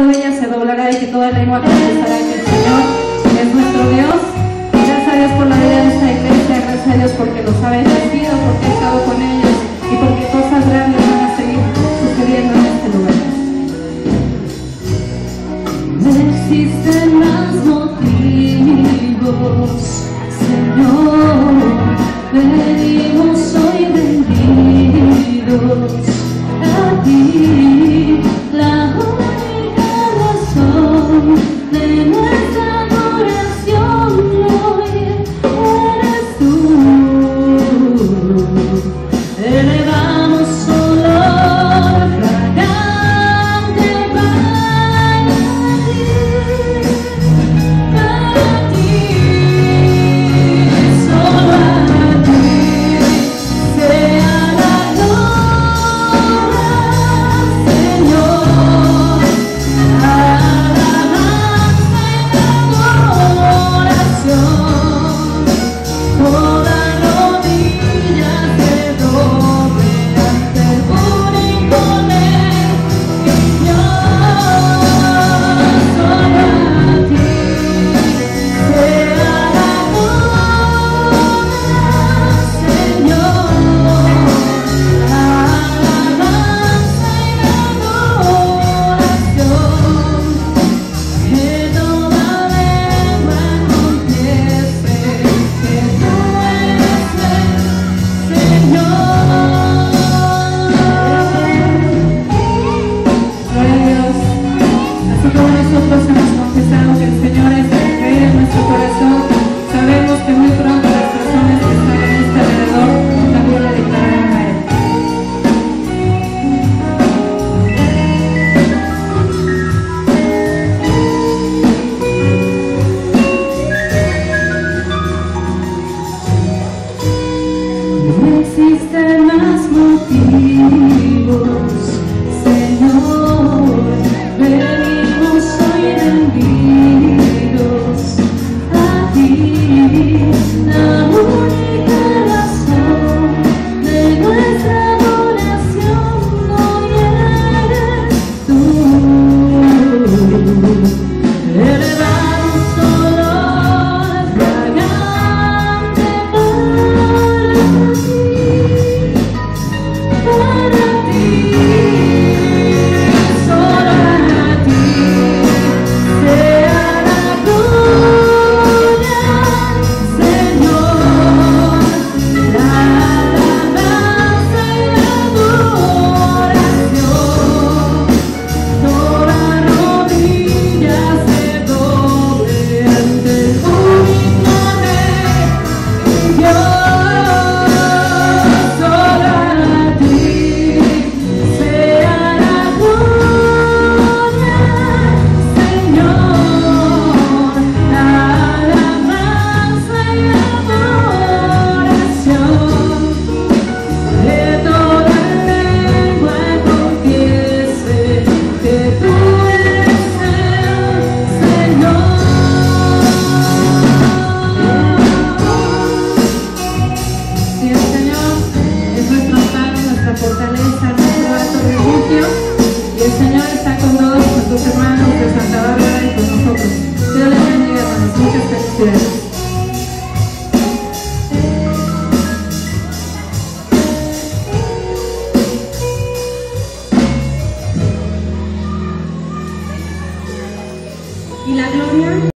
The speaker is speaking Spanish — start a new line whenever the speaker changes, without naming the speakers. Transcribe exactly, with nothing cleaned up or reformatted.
rodilla se doblará y que toda lengua confesará que el Señor es nuestro Dios. Gracias a Dios por la vida de esta iglesia, gracias a Dios porque los ha bendecido, porque ha estado con ellos y porque cosas grandes van a seguir sucediendo en este lugar.
No existen más motivos, Señor, venimos hoy rendidos a ti, la única razón de nuestra adoración hoy eres tú. Elevamos olor fragante para ti, para ti, solo a ti sea la gloria, Señor, alabanza y adoración, toda rodilla se doble ante el único Rey y Dios. Solo a ti sea la gloria, Señor, alabanza y adoración, que toda lengua confiese que tú eres el Señor.
Gloria a Dios. Así como nosotros hemos confesado que el Señor es el Rey de nuestro corazón, sabemos que muy pronto las personas que están en este alrededor también le declararán a Él.
No existen más motivos, Señor, venimos hoy rendidos a ti, la única razón de nuestra adoración hoy eres tú. Elevamos olor fragante para ti, solo a ti sea la gloria, Señor, la alabanza y la adoración, toda rodilla se doble ante el único Rey y Dios. Solo a ti sea la gloria, Señor, la alabanza y adoración, que toda lengua confiese que tú eres el Señor.
Sí, el Señor es nuestro amparo, nuestra fortaleza, nuestro alto refugio, y el Señor está con todos nuestros hermanos de Santa Bárbara y con nosotros. Dios les bendiga, hermanos. Muchas felicidades. Y la gloria